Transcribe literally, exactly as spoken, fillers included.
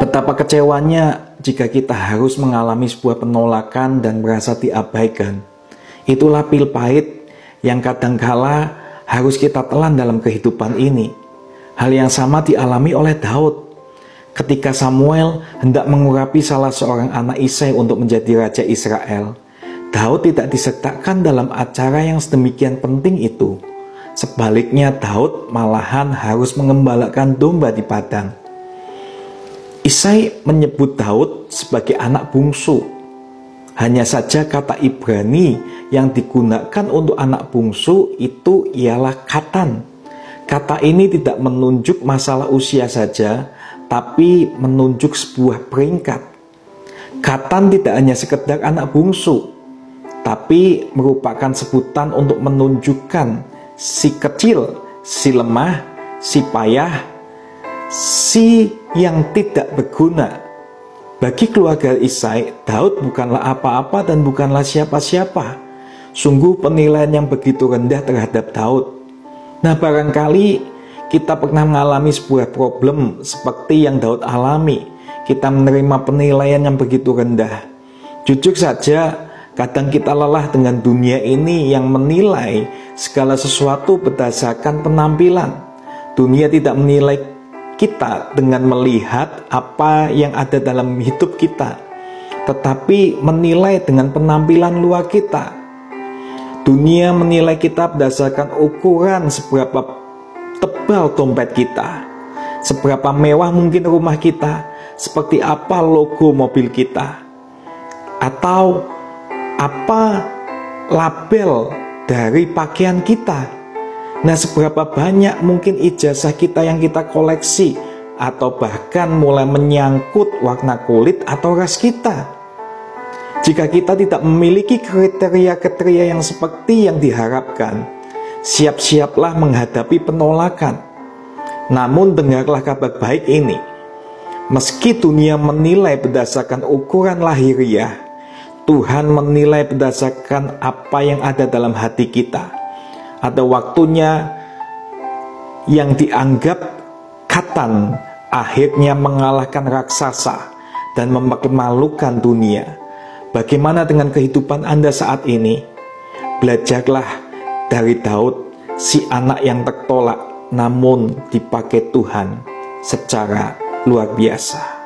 Betapa kecewanya jika kita harus mengalami sebuah penolakan dan merasa diabaikan. Itulah pil pahit yang kadangkala harus kita telan dalam kehidupan ini. Hal yang sama dialami oleh Daud. Ketika Samuel hendak mengurapi salah seorang anak Isai untuk menjadi raja Israel, Daud tidak disertakan dalam acara yang sedemikian penting itu. Sebaliknya, Daud malahan harus mengembalakan domba di padang. Isai menyebut Daud sebagai anak bungsu. Hanya saja kata Ibrani yang digunakan untuk anak bungsu itu ialah katan. Kata ini tidak menunjuk masalah usia saja, tapi menunjuk sebuah peringkat. Katan tidak hanya sekedar anak bungsu, tapi merupakan sebutan untuk menunjukkan si kecil, si lemah, si payah, si yang tidak berguna. Bagi keluarga Isai, Daud bukanlah apa-apa dan bukanlah siapa-siapa. Sungguh penilaian yang begitu rendah terhadap Daud. Nah, barangkali kita pernah mengalami sebuah problem seperti yang Daud alami. Kita menerima penilaian yang begitu rendah. Jujur saja, kadang kita lelah dengan dunia ini yang menilai segala sesuatu berdasarkan penampilan. Dunia tidak menilai kita dengan melihat apa yang ada dalam hidup kita, tetapi menilai dengan penampilan luar kita. Dunia menilai kita berdasarkan ukuran seberapa tebal dompet kita, seberapa mewah mungkin rumah kita, seperti apa logo mobil kita, atau apa label dari pakaian kita. Nah, seberapa banyak mungkin ijazah kita yang kita koleksi, atau bahkan mulai menyangkut warna kulit atau ras kita. Jika kita tidak memiliki kriteria-kriteria yang seperti yang diharapkan, siap-siaplah menghadapi penolakan. Namun dengarlah kabar baik ini. Meski dunia menilai berdasarkan ukuran lahiriah, Tuhan menilai berdasarkan apa yang ada dalam hati kita. Ada waktunya yang dianggap katan akhirnya mengalahkan raksasa dan mempermalukan dunia. Bagaimana dengan kehidupan Anda saat ini? Belajarlah dari Daud, si anak yang tertolak namun dipakai Tuhan secara luar biasa.